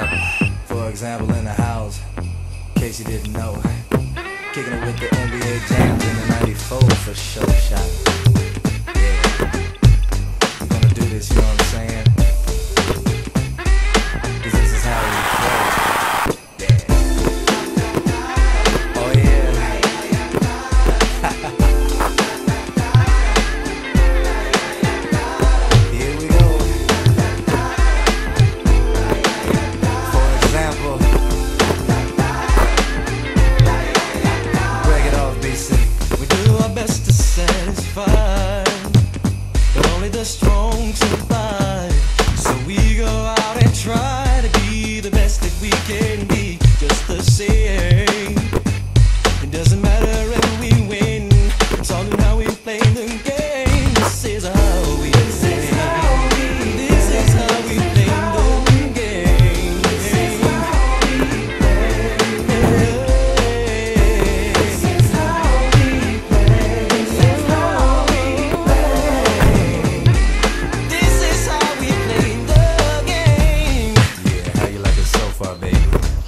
For example, in the house, in case you didn't know, kicking it with the NBA jams in the 94 for show shot. Yeah, we're gonna do this, you know what I'm saying? 'Cause this is how we play. Yeah. Oh yeah. Here we go. For example, break it off, BC. We do our best to satisfy, but only the strong survive. So we go out and try to be the best that we can be, just the same. It doesn't matter if we win, it's all in how we play the game. This is how we play. This is how we play the game. This is how we play. This is how we play. This is how we play. This is how we play the game. Yeah, how you like it so far, baby?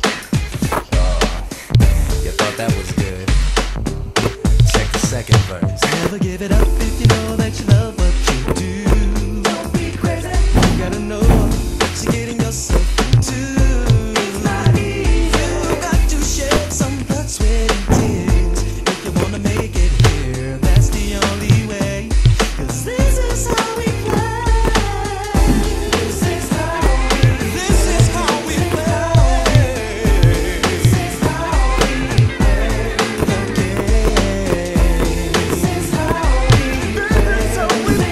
You thought that was good? Check the second verse. Never give it up if you know that you love what you do. Don't be crazy. You gotta know what you're getting yourself into. It's not easy. You got to shed some blood, sweat, and tears if you wanna make it here. That's the only way. 'Cause this is how we play. This is how we play. This is how we play. This is how we play the game. This is how we play. This is how we play,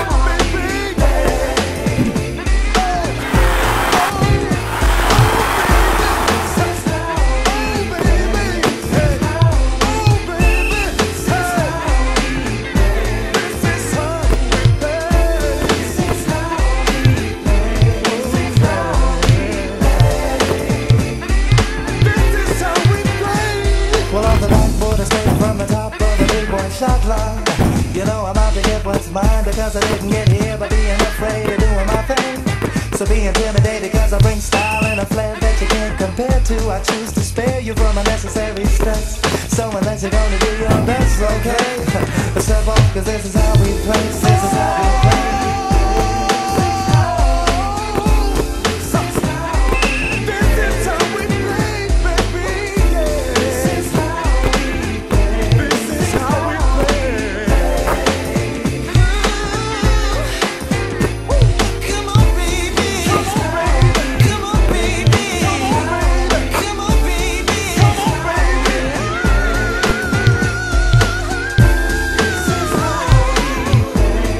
well, on the backboard, I stayed from the top of the big boy shot line. You know I'm out to get what's mine because I didn't get here by being afraid of doing my thing. So be intimidated because I bring style and a flair that you can't compare to. I choose to spare you from unnecessary stress. So unless you're gonna do your best, okay, step off 'cause this is how we play. This is how we play. Come on, baby.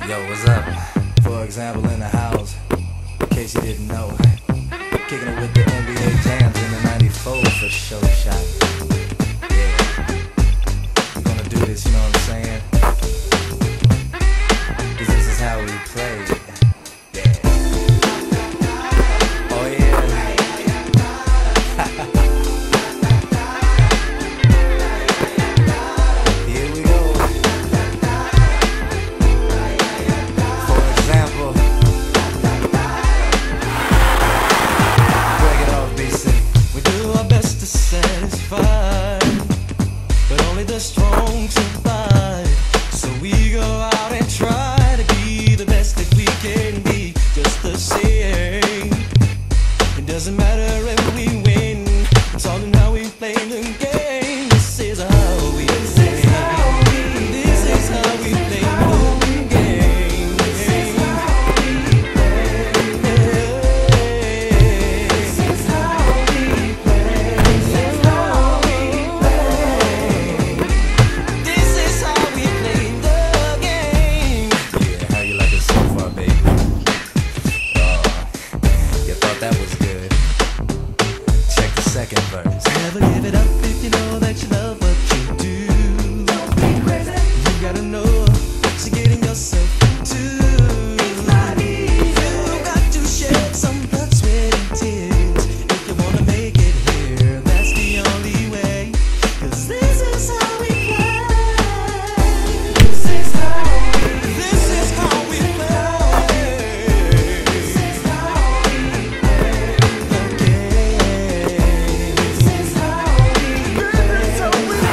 Yo, what's up? For example, in the house, in case you didn't know, kicking it with the NBA jams in the 94 for show shot. Yeah, we're gonna do this, you know what I'm saying? 'Cause this is how we play. Yeah. Oh yeah. Here we go. For example, break it off, BC. We do our best to satisfy, but only the strong survive. So we go out and try to be the best that we can be, just the same. It doesn't matter if we win, it's all in how we play the game. This is how we play. This is how we play the game. This is how we play. This is how we play. This is how we play. This is how we play the game. Yeah, how you like it so far, baby? You thought that was good? Check the second verse. Never give it up if you know that you love what you do. Don't be crazy. You gotta know what you're getting yourself into. It's not easy. You got to shed some blood, sweat, and tears if you wanna make it here. That's the only way. 'Cause this is how we play. This is how we play. This is how we play. This is how we play the game. This is how we play. This is how we play.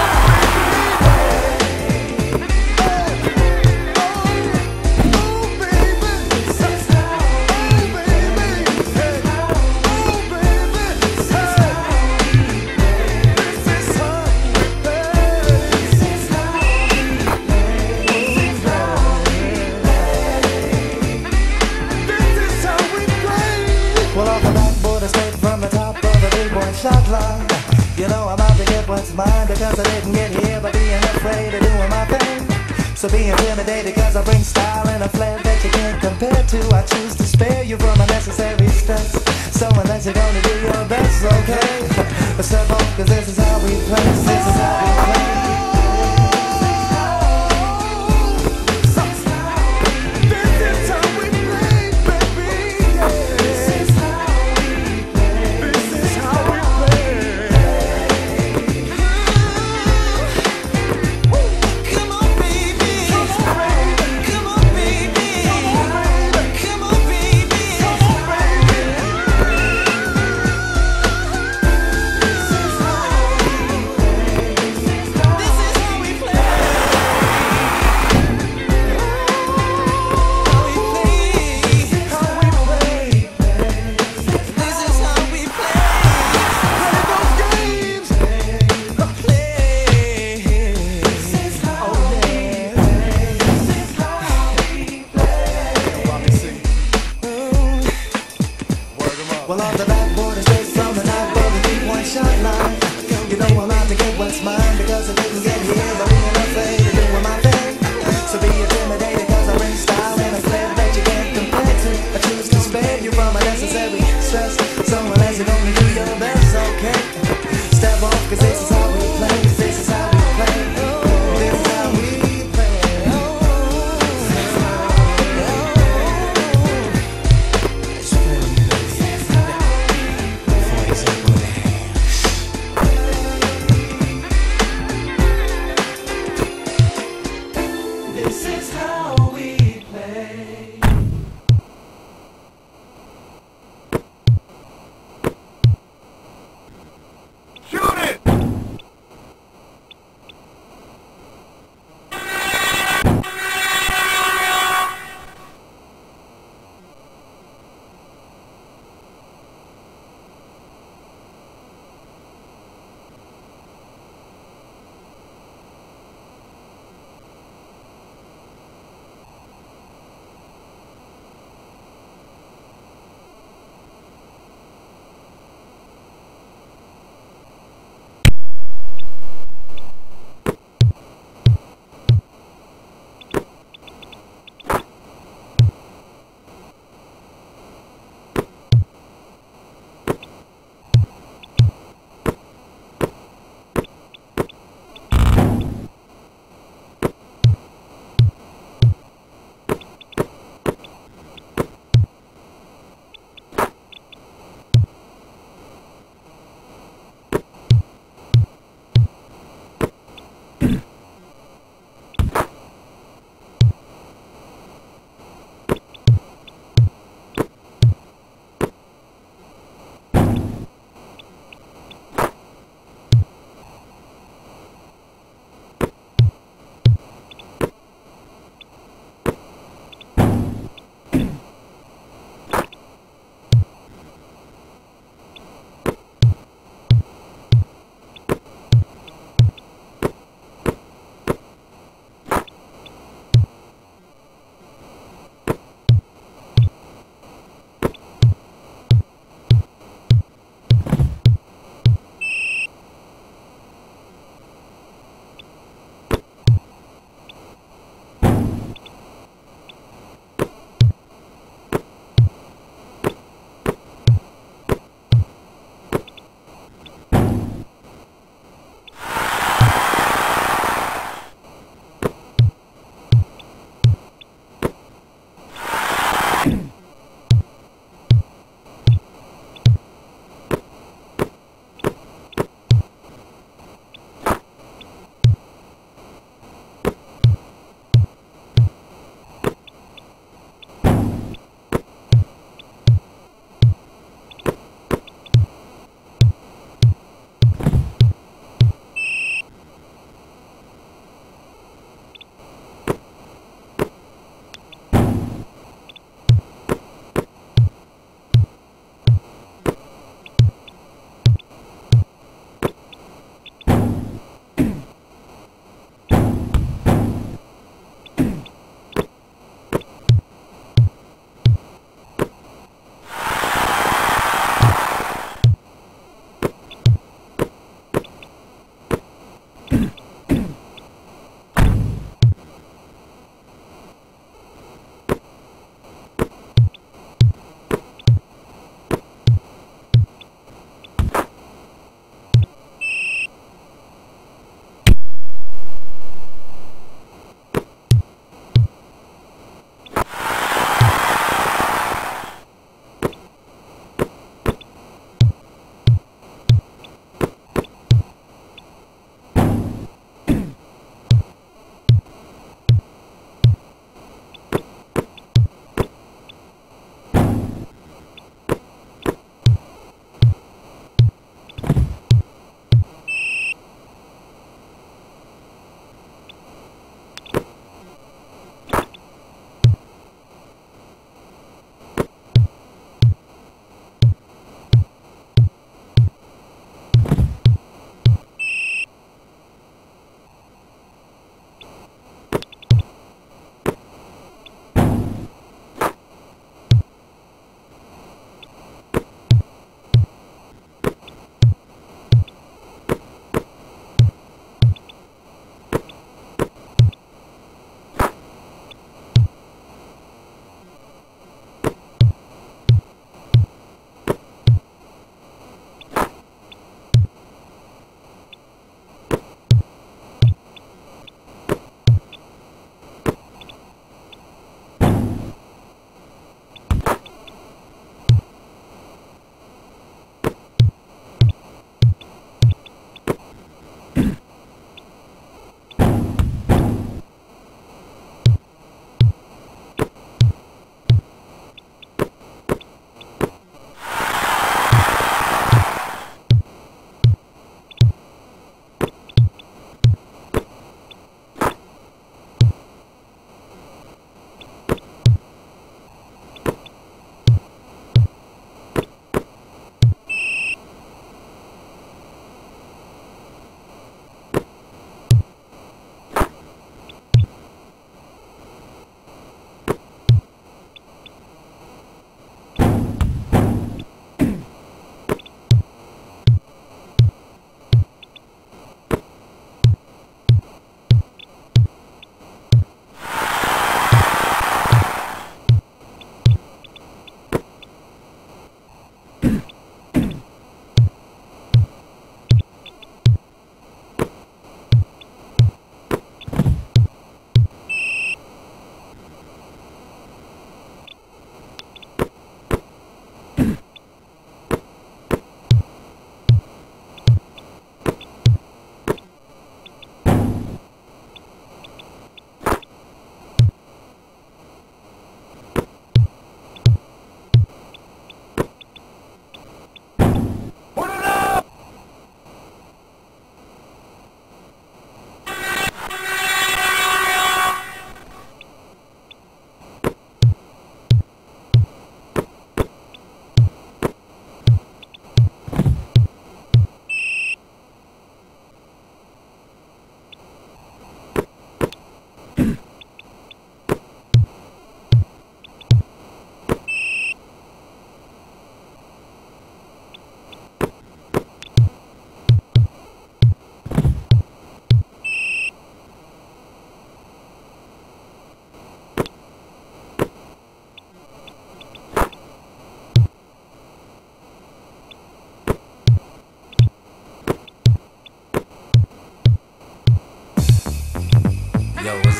Well, off the backboard, I straight from the top of the big-boy shot line. You know I'm out to get what's mine because I didn't get here by being afraid of doing my thing. So be intimidated because I bring style and a flair that you can't compare to. I choose to spare you from unnecessary stress. So unless you're gonna do your best, okay? But step off, 'cause this is how we play. This is how we play. Well, on the backboard, it's straight from the knock of the 3-point shot line. You know I'm out to get what's mine because I didn't get here by being afraid of doing my thing. So be intimidated 'cause I bring style and a flair that you can't compare to. I choose to spare you from unnecessary stress. So unless you're gonna do your best, okay? Step off, 'cause this is how we play. This is how we play. This is how we play. This is how we play. Shoot it!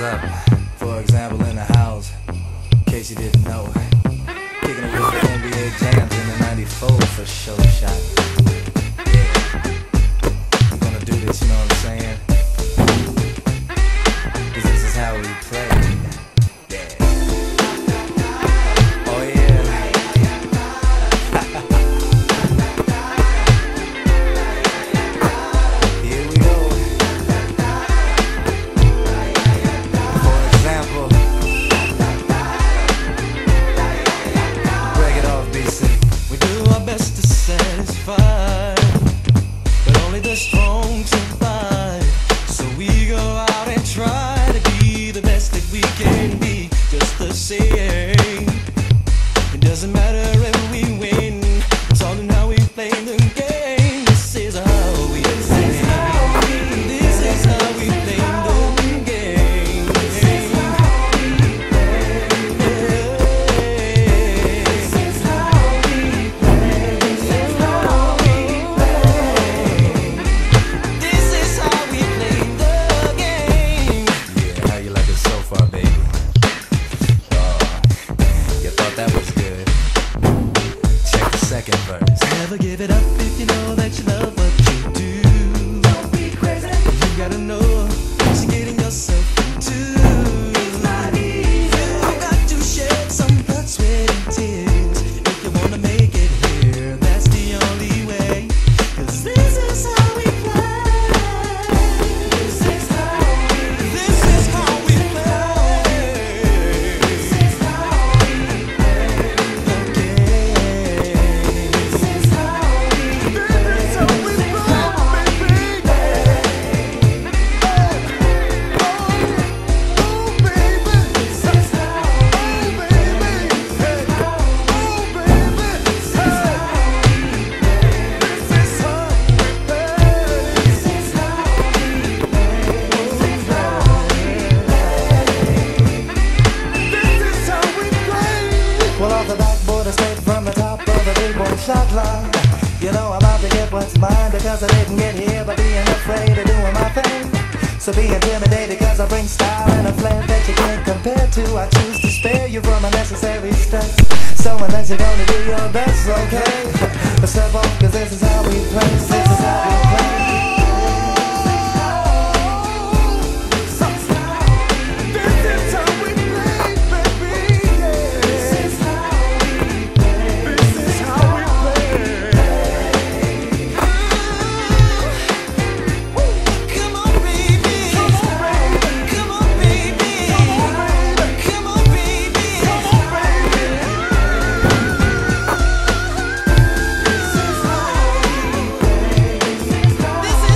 up. For example, in the house, in case you didn't know. Kicking it with the NBA jams in the 94 for show shot. Yeah. We're gonna do this, you know what I'm saying? 'Cause this is how we play. Yeah. Oh yeah. Here we go. For example, break it off, BC. We do our best to satisfy, but only the strong survive. So we go out and try to be the best that we can be. Just the same, it doesn't matter if we win. It's all in how we play the game. This is how we play. This is how we play the game. This is how we play. This is how we play. This is how we play. This is how we play the game. Yeah, how you like it so far, baby? You thought that was good? Check the second verse. Never give it up if you know that you love what you do. Don't be crazy. You gotta know what you're getting yourself into. It's not easy. You got to shed some blood, sweat, and tears if you wanna make it here. That's the only way. 'Cause this is how we play. This is how we play. This is how we play. This is how we play the game. This is how we play. This is how we play, baby. Well, off the backboard, I straight from the top of the big boy shot line. You know I'm out to get what's mine because I didn't get here by being afraid of doing my thing. So be intimidated because I bring style and a flair that you can't compare to. I choose to spare you from unnecessary stress. So unless you're gonna do your best, okay? But step off, 'cause this is how we play. This is how we play. Come on, baby. Come on, baby. Come on, baby. Come on, baby. Come on, baby. This is how we play. This is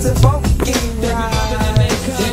nice and funky ride.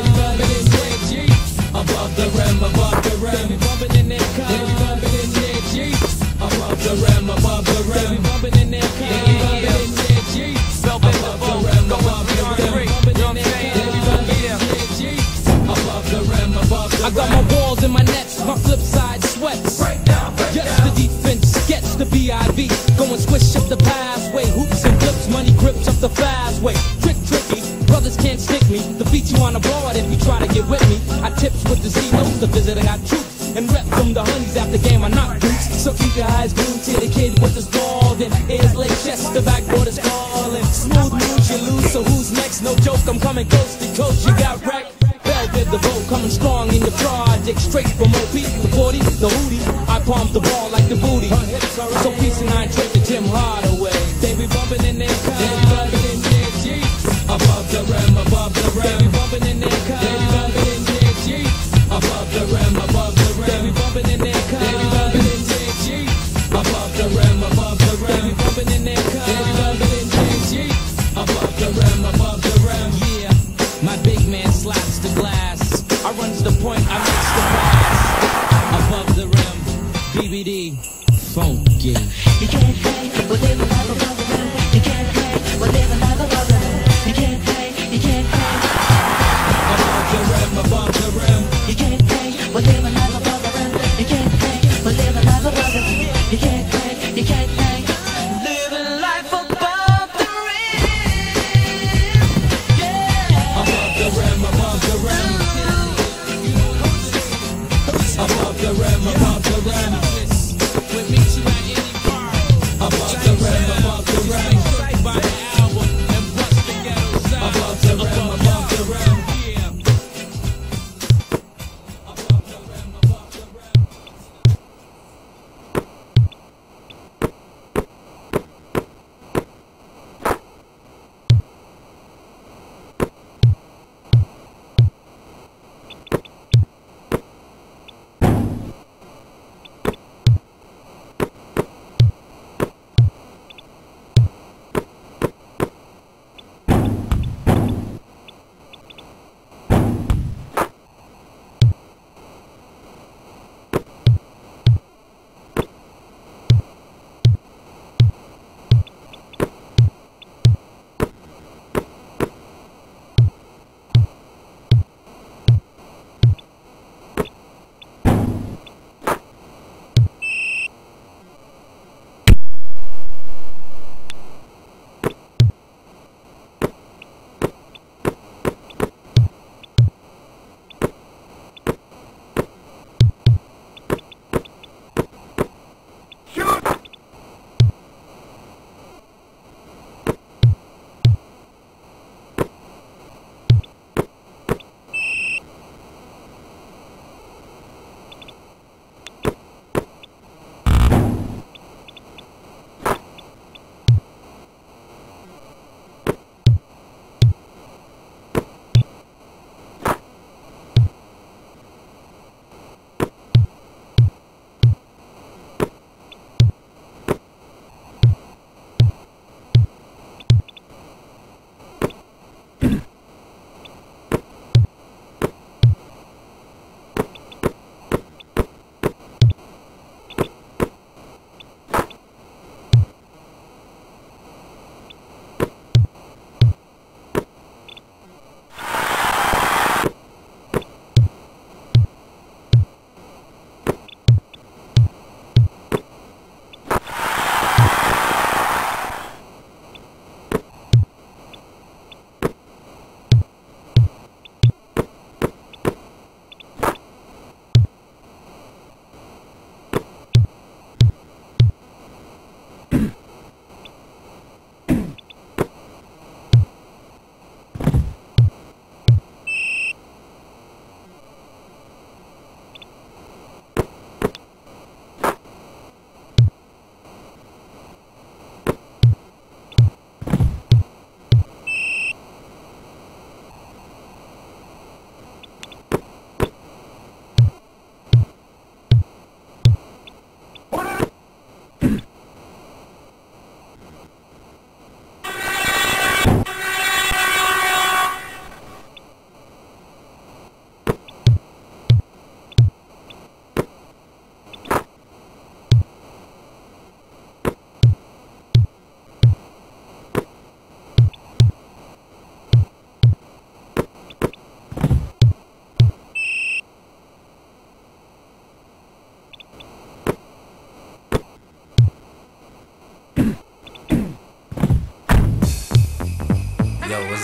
Above the rim, above the rim, bumping in their car. Baby bumping in their Jeeps. Above the rim, above the rim, bumping in their car. Baby bumping in their Jeeps. Above the rim, above the rim, bumping in their car. Baby bumping in their Jeeps. Above the rim, above the rim. I got my walls and my nets, my flip side sweats. Yes, the defense gets the BIV. Going squish up the pathway, hoops and flips, money grips up the fast way. Tricky. Brothers can't stick me, defeat you on the board if you try to get with me. I tips with the Z-notes, the visitor got troops, and rep from the honeys after game I knock boots. So keep your eyes glued to the kid with the ball, then ears late chest, the backboard is calling. Smooth moves you lose, so who's next? No joke, I'm coming coast to coast, you got wrecked. Velvet the vote, coming strong in the project, straight from OP, the 40, the hootie. I palm the ball like the booty. So peace and I trade to Tim Hardaway. They be bumping in their car, they be bumping in their Jeeps. Above the rim, above the rim, they be bumping in their car, they be bumping in their Jeeps. Above the rim, above the rim, they be bumping in their car, they be bumping in their Jeeps. Above the rim, above the rim, they be bumping in their car, they be bumping in their Jeeps. Above the rim, above the rim. Yeah, my big man slaps the glass. I runs the point, I makes the pass. Above the rim, BBD, funky.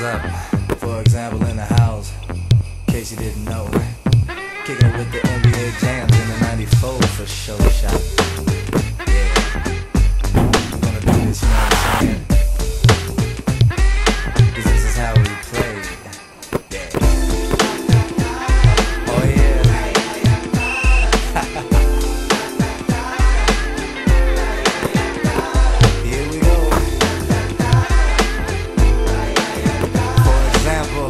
up. For example, in the house, in case you didn't know, kicking it with the NBA jams in the 94 for show shot. Yeah, we're gonna do this, you know what I'm saying? 'Cause this is how we play. Yeah. Oh yeah. Here we go. For example,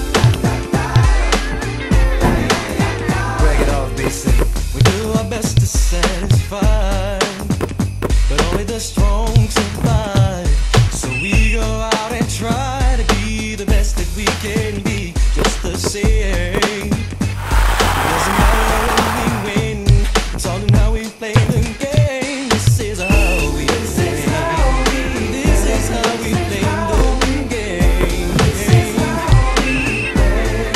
break it off, BC. We do our best to satisfy, but only the strong survive. So we go out and try to be the best that we can be, just the same. Doesn't matter when we win, it's all in how we play the game. This is how we play. This is how we play the game. This is how we play.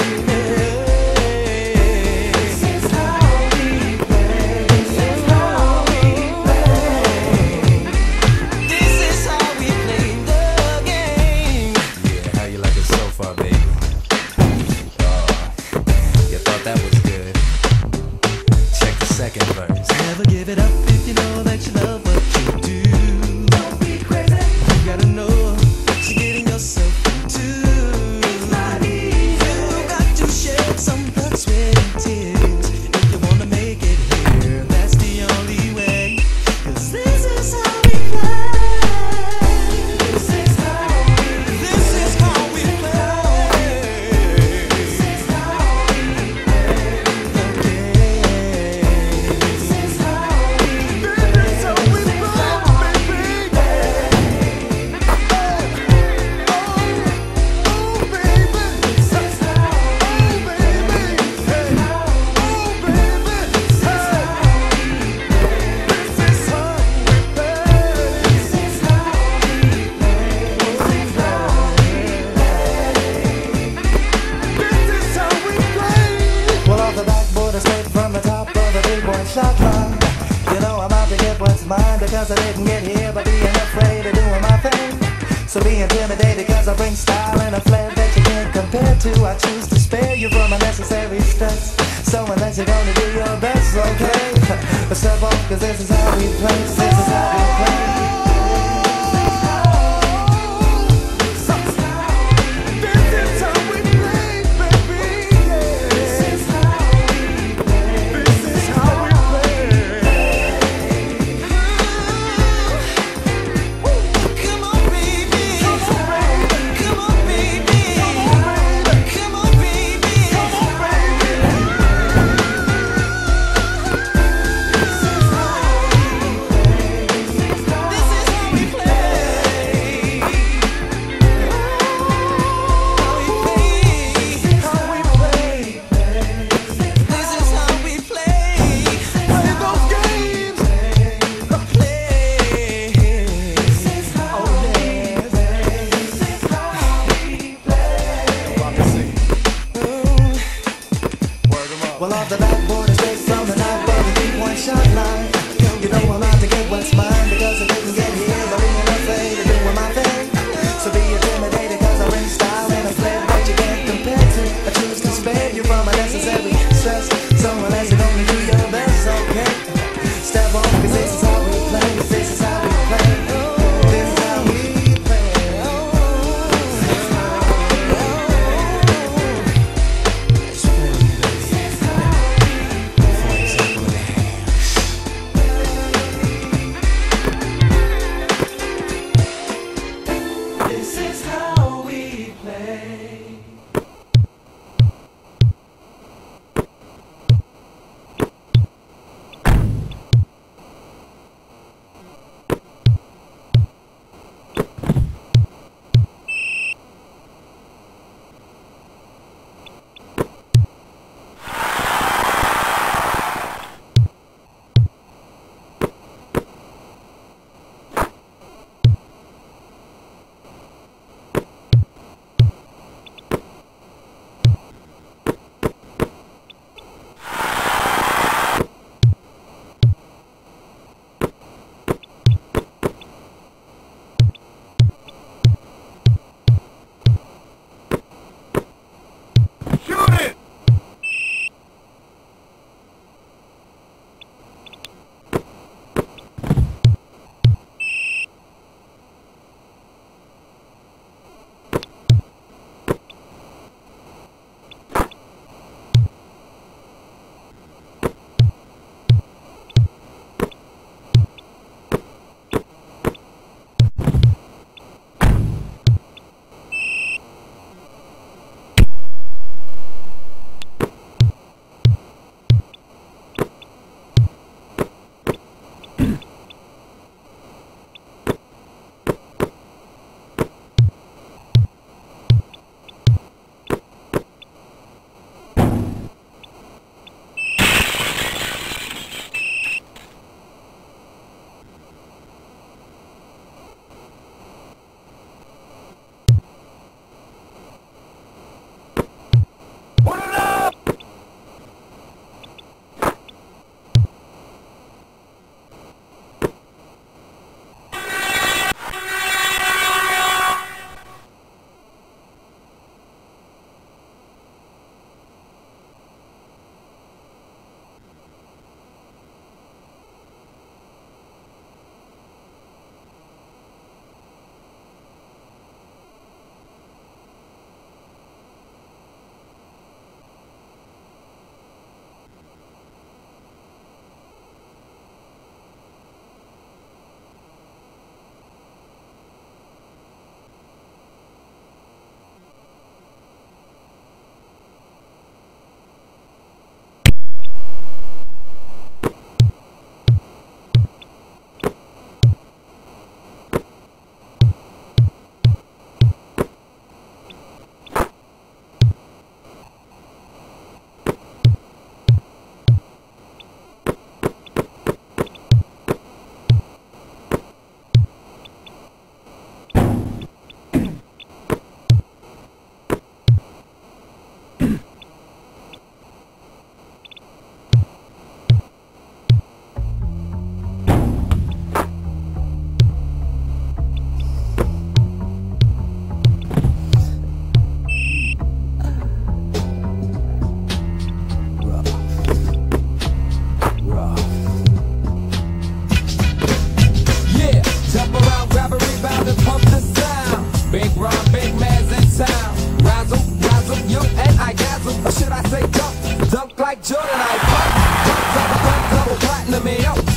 This is how we play. This is how we play. This is how we play the game. Yeah, how you like it so far, baby? You thought that was good? Check the second verse. Never give it up if you know that you love what you do. Don't be crazy. You gotta know what you're getting yourself into. It's not easy. You got to shed some blood, sweat, and tears if you wanna make it here. That's the only way. 'Cause this is how we play. This is how we play. This is how we play. This is how we play the game. This is how we play. This is how we play, baby. Oh, baby. This is how we play. Oh, baby. Hey. Oh, baby. This is how we play. This is how we play. This is how we play. This is how we play. Well, off the backboard, I straight from the top of the big boy shot line. You know I'm out to get what's mine because I didn't get here by being afraid of doing my thing. So be intimidated because I bring style and a flair that you can't compare to. I choose to spare you from unnecessary stress. So unless you're gonna do your best, okay? But step off, cause this is how we play. This is how we play. This is how we play, baby. This is how we play. This is how we play. Come on, baby. Come on, baby. Come on, baby. Come on, baby. Come on, baby. This is how we play.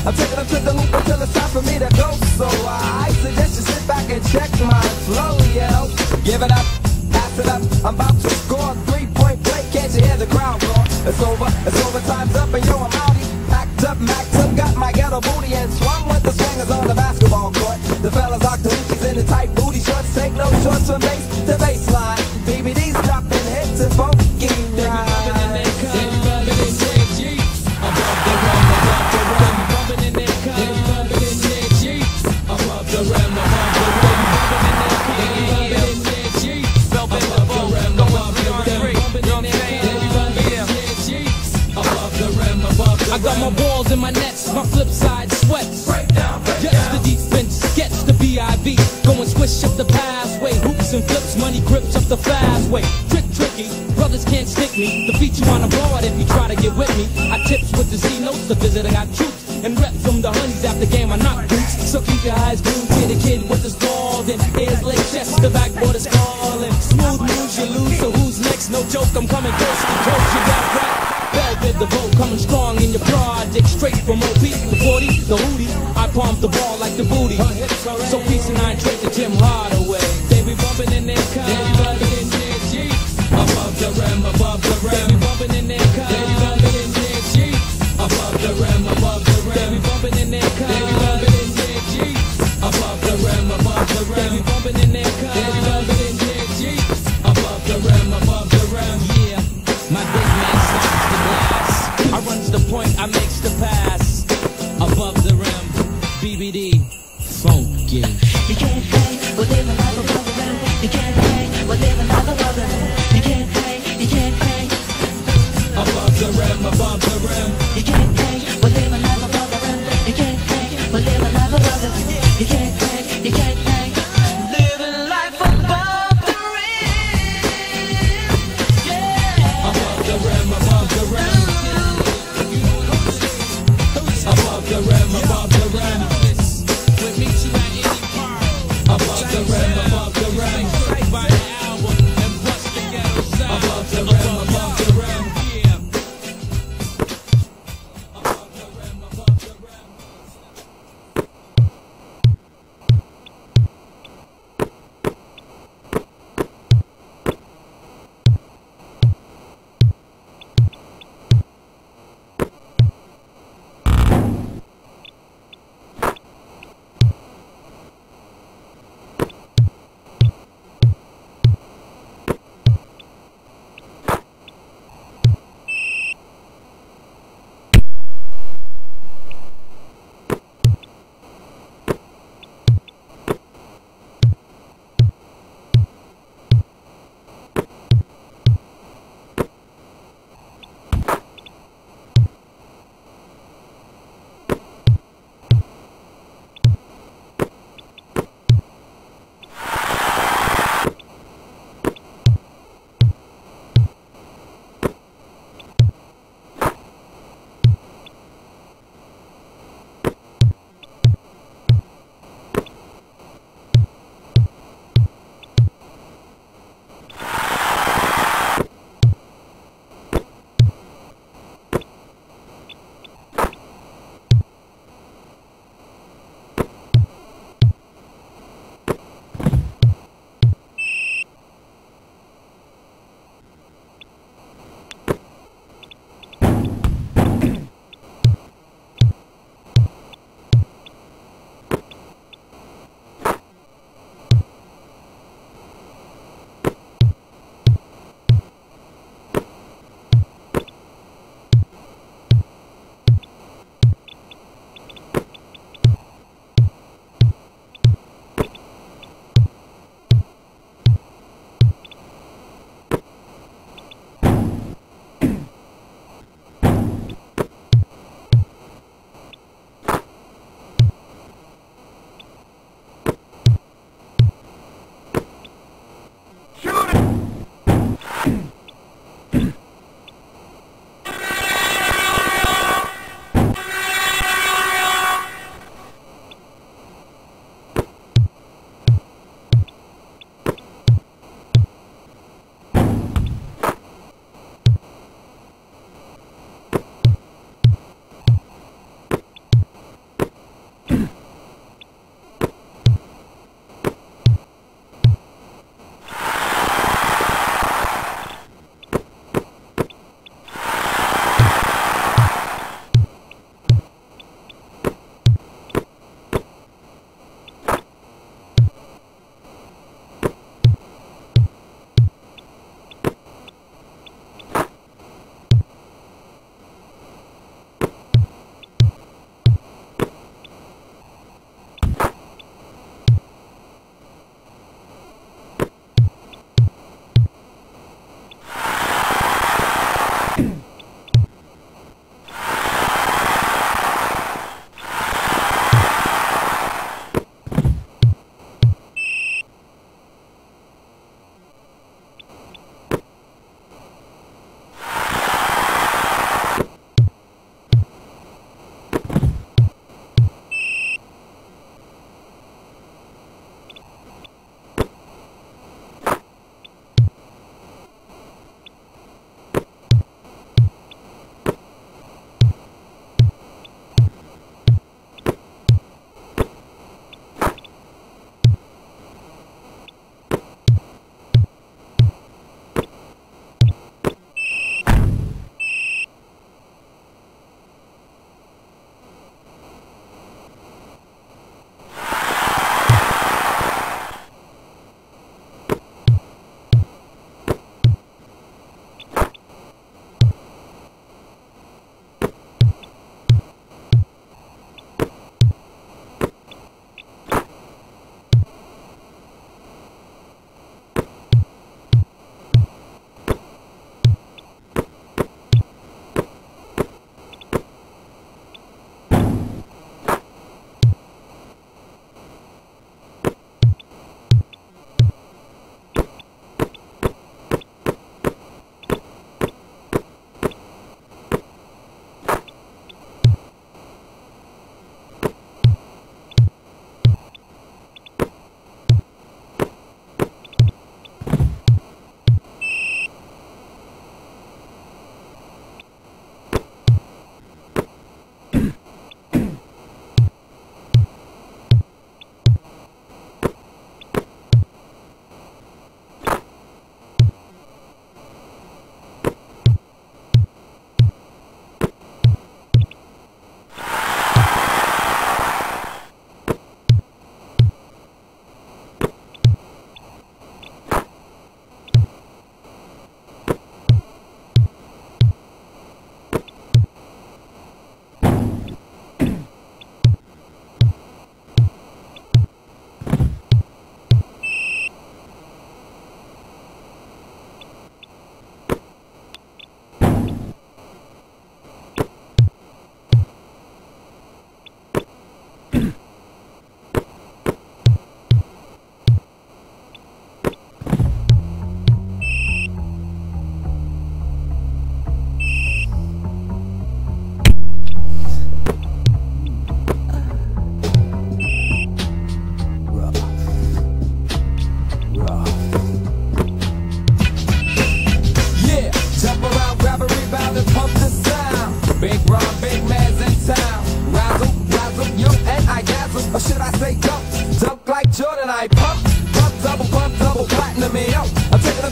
I'm taking them to the hoop until it's time for me to go. So I suggest you sit back and check my flow, yo. Give it up, pass it up, I'm about to score. 3-point play, can't you hear the crowd roar? It's over, time's up, and yo, I'm outie. Packed up, maxed up, got my ghetto booty, and swung with the swingers on the basketball court. The fellas are Octavic's in the tight booty shorts, take no shorts from base to baseline. BBD's dropping hits and funky rhymes. I got my balls in my nets, my flip side sweats. Just the defense, gets the BIB. Go and swish up the pathway. Hoops and flips, money grips up the fast way. Tricky, brothers can't stick me. Defeat you on the board if you try to get with me. I tips with the C notes, the visitor got troops. And reps from the honeys after game, I knock boots. So keep your eyes glued to the kid with the stall. Then ears late chest, the backboard is calling. Smooth moves, you lose, so who's next? No joke, I'm coming close. Coach, you got rap. Velvet the boat coming strong in your project. Straight from OP, the 40, the hootie. I pump the ball like the booty. So peace and I ain't trade to Jim Hardaway. They be bumping in their car. They be bumping in their Jeeps. Above the rim, above the rim. They be bumping in their car. They be bumping in their Jeeps. Above the rim, above the rim. They be bumping in their car. They be bumping in their Jeeps. Above the rim, above the rim. They be bumping in their car. They be bumping in their Jeeps. Above the rim, above the rim. Yeah, my big man slaps the glass. I runs the point, I makes the pass. Above the rim, BBD, funky. You can't hang with living life above the rim. You can't hang with living life above the rim. You can't hang, you can't hang. Above the rim, above the rim. You can't hang with living life above the rim. You can't hang with living life above the rim. You can't hang, you can't hang. Living life above the rim. Yeah. Above the rim, above the rim. Above the rim, above the rim. With me to at any part. Above the rim, above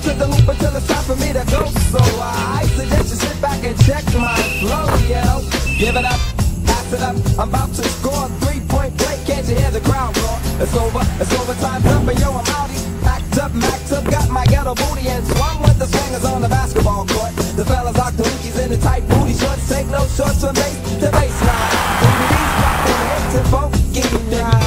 to the loop until it's time for me to go. So I suggest you sit back and check my flow, yo. Give it up, pass it up, I'm about to score 3-point play, can't you hear the crowd roar? It's over, time's up, and yo, I'm outie. Packed up, maxed up, got my ghetto booty and swung with the swingers on the basketball court. The fellas rock the hookies in the tight booty shorts, take no shorts from base to baseline. DVDs rockin' hits and funky rhymes.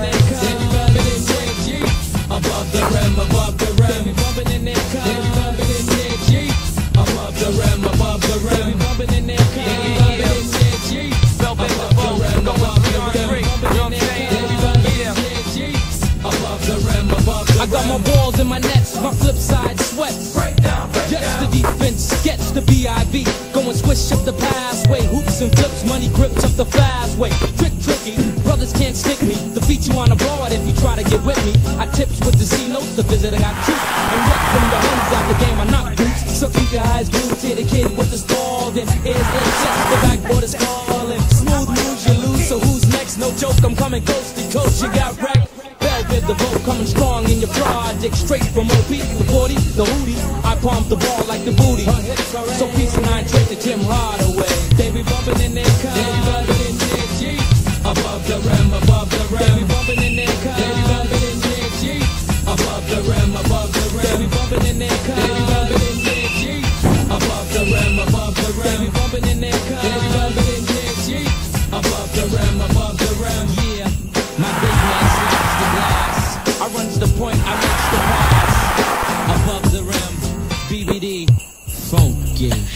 Above the rim, above the rim, bumping in their car, bumping in their Jeeps. Above the rim, above the rim, bumping in their car, bumping in their Jeeps. Above the rim, above the rim, bumping in their Jeeps. Above the rim, above the rim. I got my balls in my nets, my flip side sweats. Just the defense, sketch the B.I.V. Go and swish up the passway. Hoops and flips, money grips up the fast way. Tricky, brothers can't stick me. Defeat you on a board if you try to get with me. I tips with the C-notes, the visitor got truth. And rep from the homes out the game, I knock boots. So keep your eyes glued to the kid with the stall. Then ears in chest, the backboard is calling. Smooth moves, you lose, so who's next? No joke, I'm coming coast to coast, you got wrecked. Velvet, the vote coming strong in your project. Straight from OP, the 40, the hootie. I pump the ball like the booty. So peace and I trade to Tim Hardaway. They be bumping in their car, they be bumping in their Jeeps. Above the rim, above the rim. They be bumping in their car, they be bumping in their Jeeps. Above the rim, above the rim. They be bumping in their car, they be bumping in their Jeeps. Above the rim, above the rim. They be bumping in their car, they be bumping in their Jeeps. Above the rim, above the rim. Yeah, my big man slaps the glass. I runs the point, I makes the pass. Above the rim, BBD, funky.